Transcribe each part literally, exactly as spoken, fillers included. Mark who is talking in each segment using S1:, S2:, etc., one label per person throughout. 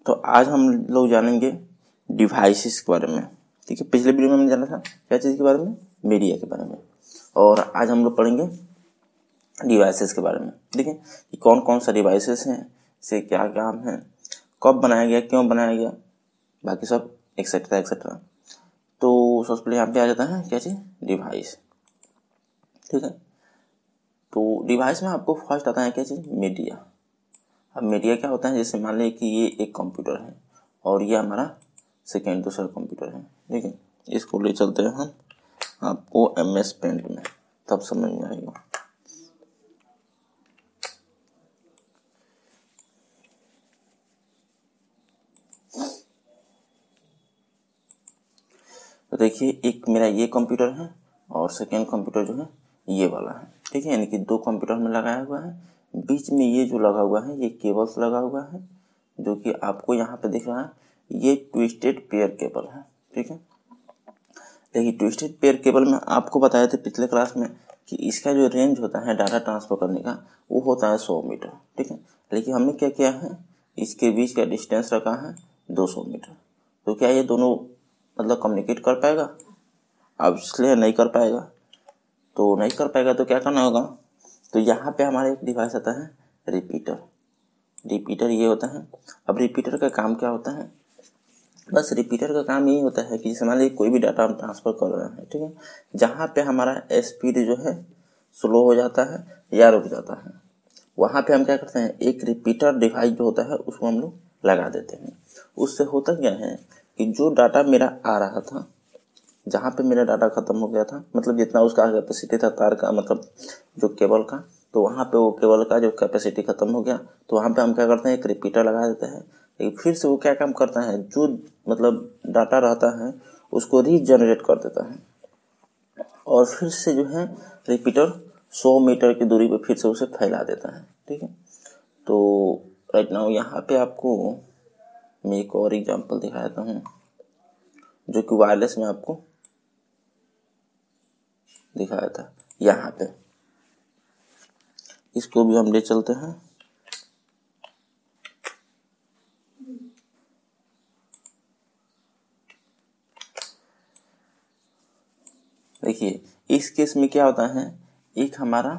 S1: तो आज हम लोग जानेंगे डिवाइसेस के बारे में। ठीक है, पिछले वीडियो में हमने जाना था क्या चीज़ के बारे में, मीडिया के बारे में, और आज हम लोग पढ़ेंगे डिवाइसेस के बारे में। ठीक है, कि कौन कौन सा डिवाइसेस हैं, से क्या काम है, कब बनाया गया, क्यों बनाया गया, बाकी सब एक्सेट्रा एक्सेट्रा। तो सबसे पहले यहाँ पे आ जाता है क्या चीज़, डिवाइस। ठीक है, तो डिवाइस में आपको फर्स्ट आता है क्या चीज़, मीडिया। अब मीडिया क्या होता है, जैसे मान लें कि ये एक कंप्यूटर है और ये हमारा सेकेंड दूसरा कंप्यूटर है। ठीक है, इसको ले चलते हैं हम आपको एम एस पेंट में, तब समझ में आएगा। तो देखिए, एक मेरा ये कंप्यूटर है और सेकेंड कंप्यूटर जो है ये वाला है। ठीक है, यानी कि दो कंप्यूटर में लगाया हुआ है। बीच में ये जो लगा हुआ है ये केबल्स लगा हुआ है, जो कि आपको यहाँ पे दिख रहा है, ये ट्विस्टेड पेयर केबल है। ठीक है, देखिए ट्विस्टेड पेयर केबल में आपको बताया था पिछले क्लास में कि इसका जो रेंज होता है डाटा ट्रांसफर करने का वो होता है सौ मीटर। ठीक है, लेकिन हमने क्या किया है, इसके बीच का डिस्टेंस रखा है दो सौ मीटर। तो क्या ये दोनों मतलब कम्युनिकेट कर पाएगा? अब इसलिए नहीं कर पाएगा, तो नहीं कर पाएगा तो क्या करना होगा, तो यहाँ पे हमारा एक डिवाइस आता है रिपीटर। रिपीटर ये होता है। अब रिपीटर का काम क्या होता है, बस रिपीटर का काम यही होता है कि जैसे मान लीजिए कोई भी डाटा हम ट्रांसफ़र कर रहे हैं। ठीक है, जहाँ पे हमारा स्पीड जो है स्लो हो जाता है या रुक जाता है, वहाँ पे हम क्या करते हैं, एक रिपीटर डिवाइस जो होता है उसको हम लोग लगा देते हैं। उससे होता क्या है कि जो डाटा मेरा आ रहा था, जहाँ पे मेरा डाटा ख़त्म हो गया था, मतलब जितना उसका कैपेसिटी था तार का, मतलब जो केबल का, तो वहाँ पे वो केबल का जो कैपेसिटी ख़त्म हो गया, तो वहाँ पे हम क्या करते हैं, एक रिपीटर लगा देते हैं। लेकिन फिर से वो क्या काम करता है, जो मतलब डाटा रहता है उसको रीजनरेट कर देता है और फिर से जो है रिपीटर सौ मीटर की दूरी पे फिर से उसे फैला देता है। ठीक है, तो राइट नाउ यहाँ पे आपको मैं एक और एग्जांपल दिखा देता हूँ, जो कि वायरलेस में आपको दिखाया था। यहाँ पे इसको भी हम ले चलते हैं। देखिए इस केस में क्या होता है, एक हमारा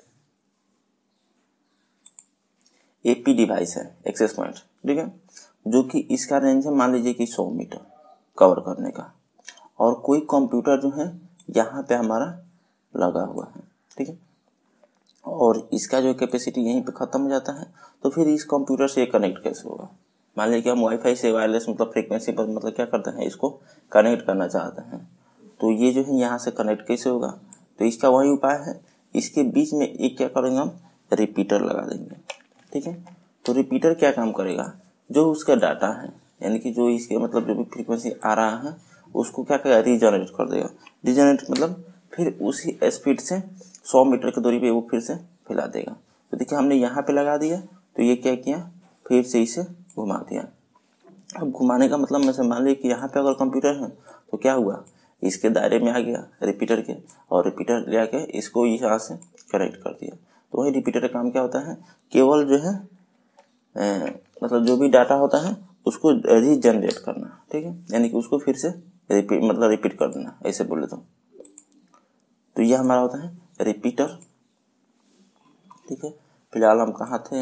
S1: एपी डिवाइस है, एक्सेस पॉइंट। ठीक है, जो कि इसका रेंज है मान लीजिए कि सौ मीटर कवर करने का, और कोई कंप्यूटर जो है यहाँ पे हमारा लगा हुआ है। ठीक है, और इसका जो कैपेसिटी यहीं पे ख़त्म हो जाता है, तो फिर इस कंप्यूटर से कनेक्ट कैसे होगा। मान लीजिए कि हम वाईफाई से वायरलेस मतलब फ्रीक्वेंसी पर मतलब क्या करते हैं, इसको कनेक्ट करना चाहते हैं, तो ये जो है यहाँ से कनेक्ट कैसे होगा, तो इसका वही उपाय है, इसके बीच में एक क्या करेंगे, हम रिपीटर लगा देंगे। ठीक है, तो रिपीटर क्या काम करेगा, जो उसका डाटा है यानी कि जो इसके मतलब जो भी फ्रीक्वेंसी आ रहा है उसको क्या करेगा, रीजनरेट कर देगा। रीजनरेट मतलब फिर उसी स्पीड से सौ मीटर की दूरी पे वो फिर से फैला देगा। तो देखिए हमने यहाँ पे लगा दिया, तो ये क्या किया, फिर से इसे घुमा दिया। अब घुमाने का मतलब मैं मान ली कि यहाँ पे अगर कंप्यूटर है तो क्या हुआ, इसके दायरे में आ गया रिपीटर के, और रिपीटर ले आके इसको यहाँ से कनेक्ट कर दिया। तो वही रिपीटर का काम क्या होता है, केवल जो है ए, मतलब जो भी डाटा होता है उसको रीजनरेट करना। ठीक है, यानी कि उसको फिर से रिपीट मतलब रिपीट कर देना, ऐसे बोले तो तो यह हमारा होता है रिपीटर। ठीक है, फिलहाल हम कहाँ थे,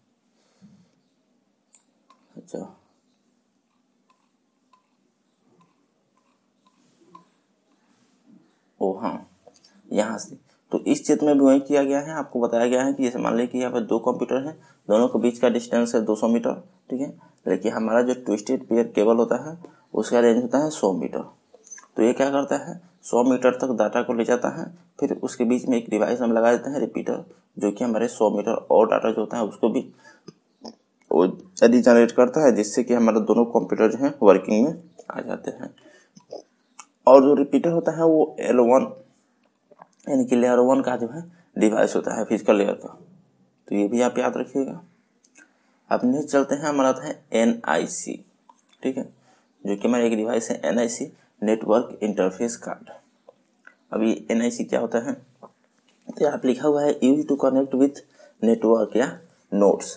S1: अच्छा ओ हाँ, यहाँ से। तो इस चित्र में भी वही किया गया है, आपको बताया गया है कि जैसे मान लीजिए कि यहाँ पर दो कंप्यूटर हैं, दोनों के बीच का डिस्टेंस है दो सौ मीटर। ठीक है, लेकिन हमारा जो ट्विस्टेड पेयर केबल होता है उसका रेंज होता है सौ मीटर। तो ये क्या करता है, सौ मीटर तक डाटा को ले जाता है, फिर उसके बीच में एक डिवाइस हम लगा देते हैं रिपीटर, जो कि हमारे सौ मीटर और डाटा जो होता है उसको भी वो रीजनरेट करता है, जिससे कि हमारे दोनों कंप्यूटर जो है वर्किंग में आ जाते हैं। और जो रिपीटर होता है वो एल वन यानी कि लेयर वन का जो है डिवाइस होता है, फिजिकल लेयर का, तो ये भी आप याद रखिएगा। अब नेक्स्ट चलते हैं, हमारा था एन आई सी। ठीक है, जो कि हमारा एक डिवाइस है N I C, network interface card. अब ये एन आई सी क्या होता है, तो यहाँ पे लिखा हुआ है use to connect with network या नोड्स।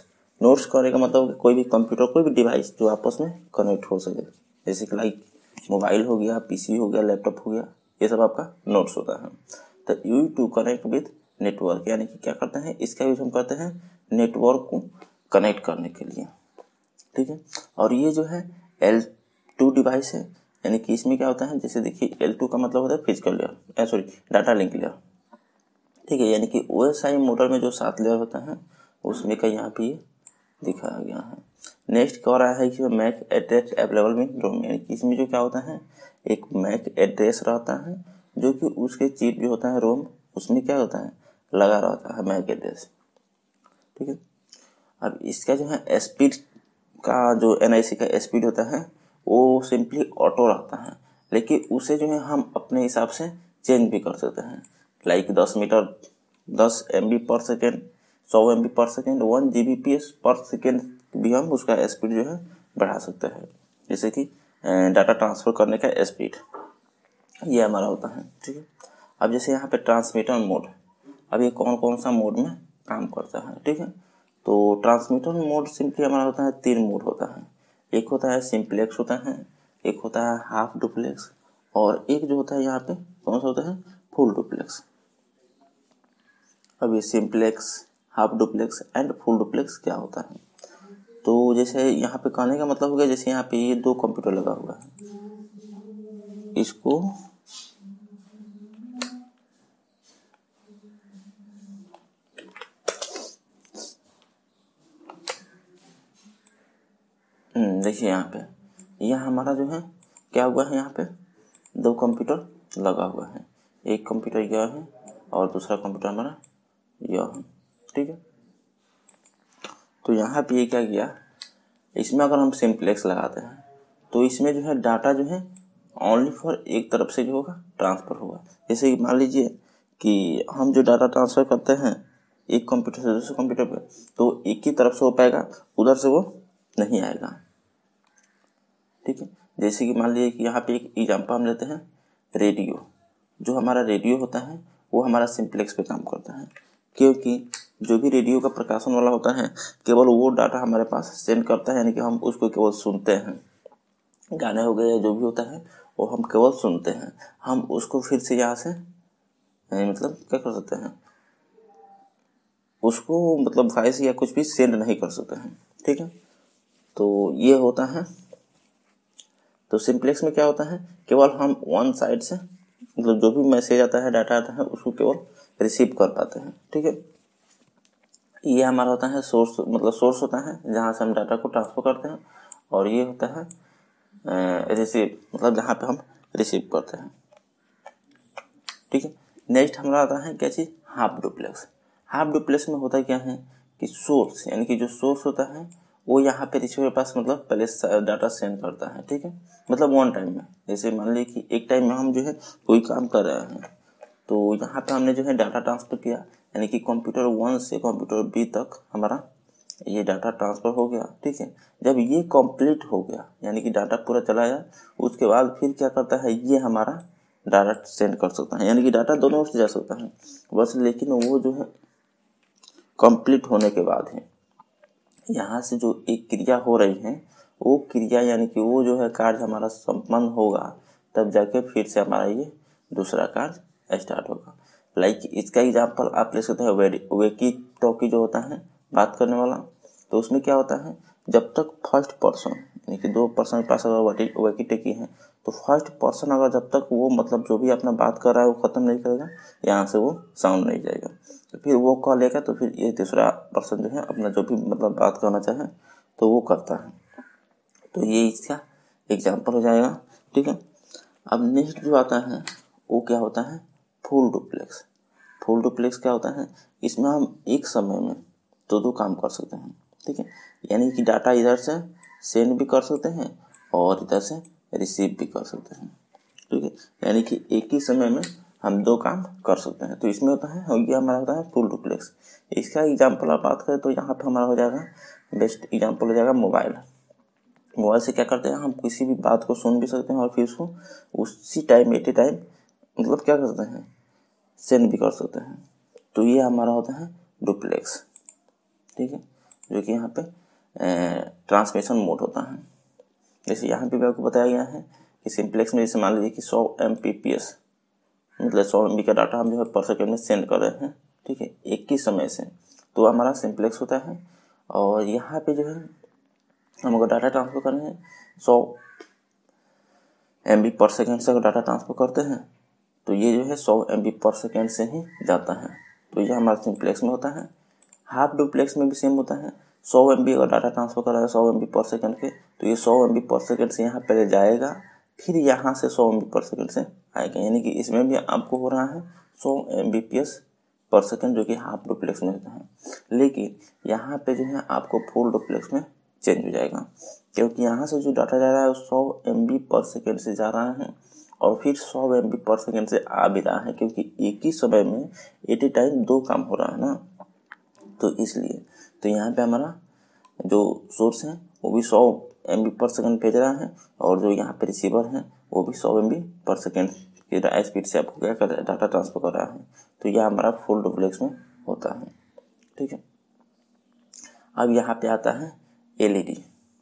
S1: नोट्स करने का मतलब कोई भी कंप्यूटर, कोई भी डिवाइस जो आपस में कनेक्ट हो सके, जैसे कि लाइक मोबाइल हो गया, पीसी हो गया, लैपटॉप हो गया, ये सब आपका नोट्स होता है। तो you to connect with network, यानी कि क्या करते हैं, इसका यूज हम करते हैं नेटवर्क को कनेक्ट करने के लिए, ठीक है। और ये जो है एल टू डिवाइस है, यानी कि इसमें क्या होता है, जैसे देखिए एल टू का मतलब होता है physical layer, sorry data link layer, ठीक है। यानी कि ओ एस आई मोटर में जो सात लेयर होता है उसमें का यहाँ पे दिखाया गया है। नेक्स्ट क्या हो रहा है कि मैक एड्रेस अवेलेबल में रोम, यानी कि इसमें जो क्या होता है, एक मैक एड्रेस रहता है जो कि उसके चिप जो होता है रोम, उसमें क्या होता है, लगा रहता है मैक एड्रेस, ठीक है। अब इसका जो है स्पीड का, जो एन आई सी का स्पीड होता है वो सिंपली ऑटो रहता है, लेकिन उसे जो है हम अपने हिसाब से चेंज भी कर सकते हैं। लाइक दस मीटर दस एम बी पर सेकेंड, सौ M B per second, one G B P S per second भी हम उसका स्पीड जो है बढ़ा सकते हैं, जैसे कि डाटा ट्रांसफ़र करने का स्पीड, ये हमारा होता है, ठीक है। अब जैसे यहाँ पे ट्रांसमीटर मोड, अब ये कौन कौन सा मोड में काम करता है, ठीक है। तो ट्रांसमीटर मोड सिंपली हमारा होता है, तीन मोड होता है, एक होता है सिंप्लेक्स होता है, एक होता है हाफ डुप्लेक्स, और एक जो होता है यहाँ पे कौन सा होता है, फुल डुप्लेक्स। अब ये simplex, half duplex and full duplex क्या होता है, तो जैसे यहाँ पे कहने का मतलब हो गया, जैसे यहाँ पे ये दो कंप्यूटर लगा हुआ है, इसको देखिए यहाँ पे यह हमारा जो है क्या हुआ है, यहाँ पे दो कंप्यूटर लगा हुआ है, एक कंप्यूटर यह है और दूसरा कंप्यूटर हमारा यह है, ठीक है। तो यहाँ पे ये क्या किया, इसमें अगर हम सिंप्लेक्स लगाते हैं तो इसमें जो है डाटा जो है ओनली फॉर एक तरफ से जो होगा ट्रांसफ़र होगा। जैसे कि मान लीजिए कि हम जो डाटा ट्रांसफ़र करते हैं एक कंप्यूटर से दूसरे कंप्यूटर पे, तो एक ही तरफ से हो पाएगा, उधर से वो नहीं आएगा, ठीक है। जैसे कि मान लीजिए कि यहाँ पे एक एग्जाम्पल हम लेते हैं, रेडियो, जो हमारा रेडियो होता है वो हमारा सिंप्लेक्स पे काम करता है, क्योंकि जो भी रेडियो का प्रकाशन वाला होता है केवल वो डाटा हमारे पास सेंड करता है, यानी कि हम उसको केवल सुनते हैं, गाने हो गए या जो भी होता है वो हम केवल सुनते हैं, हम उसको फिर से यहाँ से मतलब क्या कर सकते हैं, उसको मतलब वॉइस या कुछ भी सेंड नहीं कर सकते हैं, ठीक है। तो ये होता है, तो सिंप्लेक्स में क्या होता है, केवल हम वन साइड से मतलब जो भी मैसेज आता है, डाटा आता है, उसको केवल रिसीव कर पाते हैं, ठीक है। ये हमारा होता है सोर्स, मतलब सोर्स होता है जहाँ से हम डाटा को ट्रांसफर करते हैं, और ये होता है रिसीव, मतलब जहाँ पे हम रिसीव करते हैं, ठीक है। नेक्स्ट हमारा आता है क्या चीज़, हाफ डुप्लेक्स। हाफ डुप्लेक्स में होता क्या है कि सोर्स, यानी कि जो सोर्स होता है वो यहाँ पे रिसीवर के पास मतलब पहले डाटा सेंड करता है, ठीक है, मतलब वन टाइम में। जैसे मान लीजिए कि एक टाइम में हम जो है कोई काम कर रहे हैं, तो यहाँ पे हमने जो है डाटा ट्रांसफ़र किया, यानी कि कंप्यूटर वन से कंप्यूटर बी तक हमारा ये डाटा ट्रांसफ़र हो गया, ठीक है। जब ये कंप्लीट हो गया, यानी कि डाटा पूरा चला गया, उसके बाद फिर क्या करता है, ये हमारा डाटा सेंड कर सकता है, यानी कि डाटा दोनों से जा सकता है बस, लेकिन वो जो है कंप्लीट होने के बाद है, यहाँ से जो एक क्रिया हो रही है वो क्रिया, यानी कि वो जो है कार्य हमारा संपन्न होगा, तब जाके फिर से हमारा ये दूसरा कार्य स्टार्ट होगा। लाइक इसका एग्जांपल आप ले सकते हैं, वेकी टॉकी जो होता है बात करने वाला, तो उसमें क्या होता है, जब तक फर्स्ट पर्सन, यानी कि दो पर्सन के पास अगर वेकी टॉकी है, तो फर्स्ट पर्सन अगर जब तक वो मतलब जो भी अपना बात कर रहा है वो ख़त्म नहीं करेगा, यहाँ से वो साउंड नहीं जाएगा, तो फिर वो कॉल लेगा, तो फिर ये दूसरा पर्सन जो है अपना जो भी मतलब बात करना चाहे तो वो करता है। तो ये इसका एग्जांपल हो जाएगा, ठीक है। अब नेक्स्ट जो आता है वो क्या होता है, फुल डुप्लेक्स। फुल डुप्लेक्स क्या होता है, इसमें हम एक समय में दो दो काम कर सकते हैं, ठीक है, यानी कि डाटा इधर से सेंड भी कर सकते हैं और इधर से रिसीव भी कर सकते हैं, ठीक है, यानी कि एक ही समय में हम दो काम कर सकते हैं। तो इसमें होता है, ये हमारा होता है फुल डुप्लेक्स। इसका एग्जांपल आप बात करें तो यहाँ पे हमारा हो जाएगा, बेस्ट एग्जांपल हो जाएगा मोबाइल। मोबाइल से क्या करते हैं, हम किसी भी बात को सुन भी सकते हैं और फिर उसको उसी टाइम एट ए टाइम मतलब क्या कर सकते हैं, सेंड भी कर सकते हैं। तो ये हमारा होता है डुप्लेक्स, ठीक है, जो कि यहाँ पे ट्रांसमिशन मोड होता है। जैसे यहाँ पे भी आपको बताया गया है कि सिंप्लेक्स में जैसे मान लीजिए कि सौ एम पी पी एस मतलब सौ एम बी का डाटा हम जो है पर सेकेंड में सेंड कर रहे हैं, ठीक है, एक ही समय से, तो हमारा सिंप्लेक्स होता है। और यहाँ पे जो है हम अगर डाटा ट्रांसफ़र कर रहे हैं सौ एम बी पर सेकेंड से अगर डाटा ट्रांसफ़र करते हैं तो ये जो है सौ एम बी पर सेकेंड से ही जाता है, तो ये हमारा सिंप्लेक्स में होता है। हाफ डुप्लेक्स में भी सेम होता है, सौ एम बी अगर डाटा ट्रांसफ़र कर रहा है सौ एम बी पर सेकेंड के, तो ये सौ एम बी पर सेकेंड से यहाँ पहले जाएगा, फिर यहाँ से सौ एम बी पर सेकेंड से आएगा, यानी कि इसमें भी आपको हो रहा है सौ M B P S per second, जो कि हाफ डुप्लेक्स में होता है। लेकिन यहाँ पे जो है आपको फुल डुप्लेक्स में चेंज हो जाएगा, क्योंकि यहाँ से जो डाटा जा रहा है वो सौ एम बी पर सेकेंड से जा रहा है और फिर सौ एम बी पर सेकेंड से आ भी रहा है, क्योंकि एक ही समय में एट ए टाइम दो काम हो रहा है ना, तो इसलिए तो यहाँ पे हमारा जो सोर्स है वो भी सौ एम बी पर सेकेंड भेज रहा है और जो यहाँ पे रिसीवर है वो भी सौ एम बी पर सेकेंड की स्पीड से आपको क्या कर रहा है, डाटा ट्रांसफर कर रहा है। तो यह हमारा फुल डुप्लेक्स में होता है, ठीक है। अब यहाँ पे आता है एल ई डी,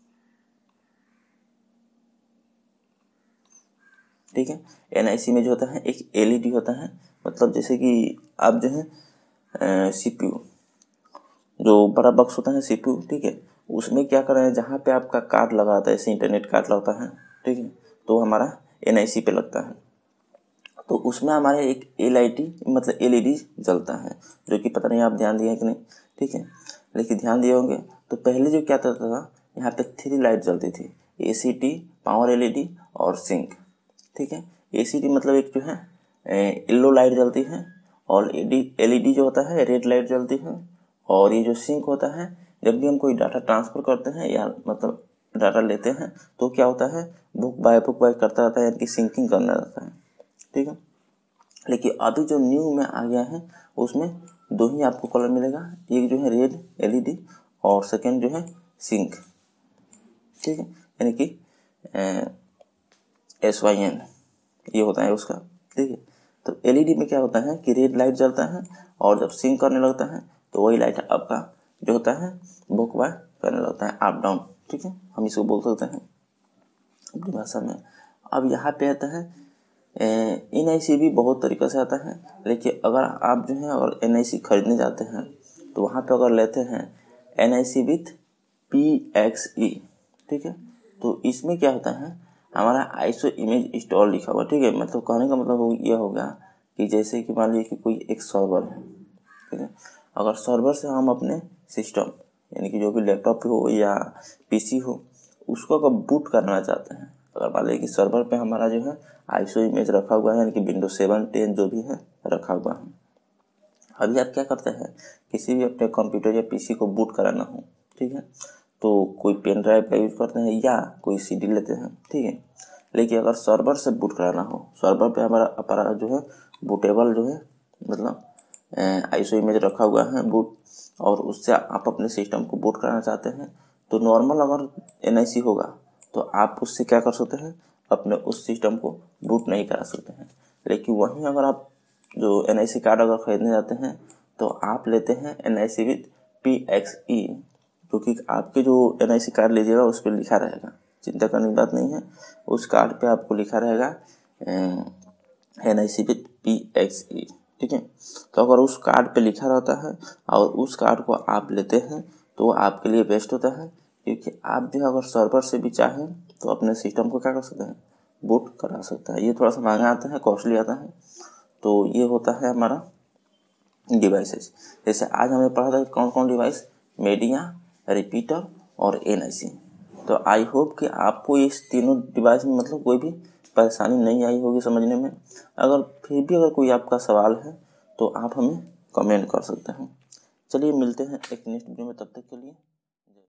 S1: ठीक है। एन आई सी में जो होता है एक एल ई डी होता है, मतलब जैसे कि आप जो है सी पी यू जो बड़ा बक्स होता है सी पी यू, ठीक है, उसमें क्या कर रहे हैं, जहाँ पे आपका कार्ड लगा होता है, जैसे इंटरनेट कार्ड लगता है, ठीक है, तो हमारा एन आई सी पे लगता है, तो उसमें हमारे एक एल आई डी मतलब एल ई डी जलता है, जो कि पता नहीं आप ध्यान दिए कि नहीं, ठीक है, लेकिन ध्यान दिए होंगे। तो पहले जो क्या करता था, यहाँ पे थ्री लाइट जलती थी, A C T, power L E D और सिंक, ठीक है। ए सी टी मतलब एक जो है येलो लाइट जलती है और एल ई डी जो होता है रेड लाइट जलती है, और ये जो सिंक होता है जब भी हम कोई डाटा ट्रांसफ़र करते हैं या मतलब डाटा लेते हैं तो क्या होता है, बुक बाय बुक बाय करता रहता है, यानी कि सिंकिंग करना रहता है, ठीक है। लेकिन अभी जो न्यू में आ गया है उसमें दो ही आपको कलर मिलेगा, एक जो है रेड एल ई डी और सेकेंड जो है सिंक, ठीक है, यानी कि एस वाई एन ये होता है उसका, ठीक है। तो एल ई डी में क्या होता है कि रेड लाइट जलता है और जब सिंक करने लगता है तो वही लाइट आपका जो होता है बुक बाय करने लगता है अप डाउन, ठीक है, हम इसको बोल सकते हैं अपनी भाषा में। अब यहाँ पे आता है एन आई सी भी बहुत तरीक़े से आता है, लेकिन अगर आप जो है और एन आई सी खरीदने जाते हैं तो वहाँ पे अगर लेते हैं N I C with P X E, ठीक है, तो इसमें क्या होता है, हमारा आईसो इमेज इंस्टॉल लिखा हुआ, ठीक है, मतलब कहने का मतलब यह होगा कि जैसे कि मान लीजिए कि कोई एक सर्वर है, ठीक है, अगर सर्वर से हम अपने सिस्टम यानी कि जो भी लैपटॉप हो या पीसी हो उसको अगर बूट करना चाहते हैं, अगर मान लीजिए कि सर्वर पे हमारा जो है आईसो इमेज रखा हुआ है, यानी कि विंडोज सेवन टेन जो भी है रखा हुआ है। अभी आप क्या करते हैं, किसी भी अपने कंप्यूटर या पीसी को बूट कराना हो, ठीक है, तो कोई पेन ड्राइव का यूज करते हैं या कोई सीडी लेते हैं, ठीक है। लेकिन अगर सर्वर से बूट कराना हो, सर्वर पे हमारा अपना जो है बूटेबल जो है मतलब आईसो इमेज रखा हुआ है बूट, और उससे आप अपने सिस्टम को बूट कराना चाहते हैं, तो नॉर्मल अगर एन आई सी होगा तो आप उससे क्या कर सकते हैं, अपने उस सिस्टम को बूट नहीं करा सकते हैं। लेकिन वहीं अगर आप जो एन आई सी कार्ड अगर खरीदने जाते हैं तो आप लेते हैं N I C with P X E, क्योंकि आपके जो एन आई सी कार्ड लीजिएगा उस पर लिखा रहेगा, चिंता करने की बात नहीं है, उस कार्ड पे आपको लिखा रहेगा N I C with P X E, ठीक है। तो अगर उस कार्ड पे लिखा रहता है और उस कार्ड को आप लेते हैं तो आपके लिए बेस्ट होता है, क्योंकि आप जो अगर सर्वर से भी चाहें तो अपने सिस्टम को क्या कर सकते हैं, बूट करा सकता है। ये थोड़ा सा महंगा आता है, कॉस्टली आता है। तो ये होता है हमारा डिवाइसेस। जैसे आज हमें पढ़ा था कौन कौन डिवाइस, मीडिया, रिपीटर और एन आई सी। तो आई होप कि आपको इस तीनों डिवाइस में मतलब कोई भी परेशानी नहीं आई होगी समझने में। अगर फिर भी अगर कोई आपका सवाल है तो आप हमें कमेंट कर सकते हैं। चलिए मिलते हैं एक नेक्स्ट वीडियो में, तब तक के लिए।